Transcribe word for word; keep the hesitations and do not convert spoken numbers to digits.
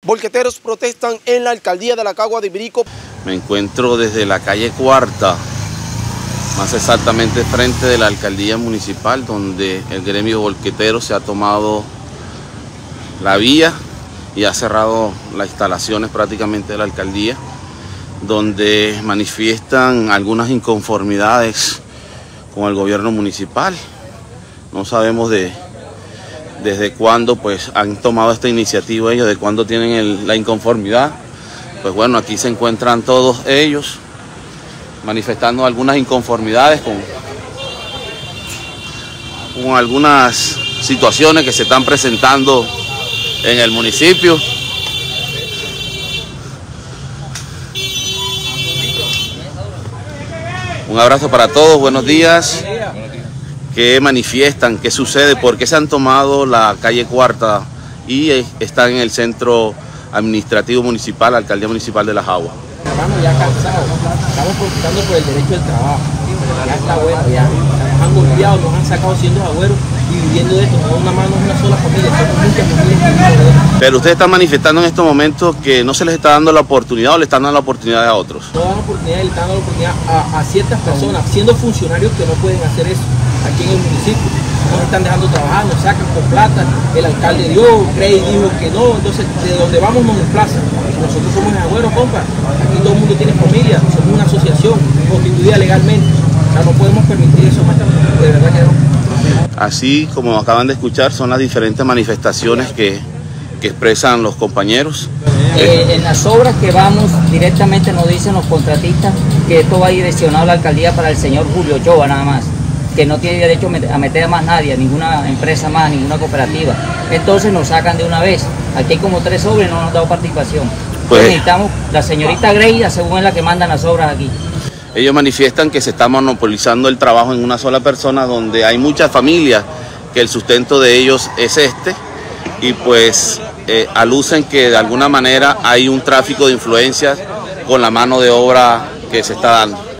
Volqueteros protestan en la alcaldía de la Cagua de Ibirico. Me encuentro desde la calle Cuarta, más exactamente frente de la alcaldía municipal, donde el gremio volquetero se ha tomado la vía y ha cerrado las instalaciones prácticamente de la alcaldía, donde manifiestan algunas inconformidades con el gobierno municipal. No sabemos de desde cuándo pues han tomado esta iniciativa ellos, de cuándo tienen el, la inconformidad. Pues bueno, aquí se encuentran todos ellos manifestando algunas inconformidades con, con algunas situaciones que se están presentando en el municipio. Un abrazo para todos, buenos días. ¿Qué manifiestan? ¿Qué sucede? ¿Por qué se han tomado la calle Cuarta y están en el centro administrativo municipal, la alcaldía municipal de Las Aguas? Estamos ya cansados, estamos protestando por el derecho al trabajo. Ya está bueno, ya nos han golpeado, nos han sacado siendo agüeros y viviendo de esto. No una mano, no una sola familia, somos muchas familias que viven de esto. Pero ustedes están manifestando en estos momentos que no se les está dando la oportunidad o le están dando la oportunidad a otros. No dan oportunidad, le están dando la oportunidad a, a ciertas personas, siendo funcionarios que no pueden hacer eso aquí en el municipio. Nos están dejando trabajar, nos sacan con plata, el alcalde dio, Crey dijo que no, entonces de donde vamos nos desplazan. Nosotros somos agüeros, compa, aquí todo el mundo tiene familia, somos una asociación constituida legalmente, o sea, no podemos permitir eso más, de verdad que no. Así como acaban de escuchar, son las diferentes manifestaciones que, que expresan los compañeros. Eh, en las obras que vamos, directamente nos dicen los contratistas que esto va direccionado a la alcaldía para el señor Julio Ochoa nada más, que no tiene derecho a meter a más nadie, a ninguna empresa más, ninguna cooperativa. Entonces nos sacan de una vez. Aquí hay como tres obras y no nos han dado participación. Pues necesitamos la señorita Greida, según es la que mandan las obras aquí. Ellos manifiestan que se está monopolizando el trabajo en una sola persona, donde hay muchas familias que el sustento de ellos es este, y pues eh, alucen que de alguna manera hay un tráfico de influencias con la mano de obra que se está dando.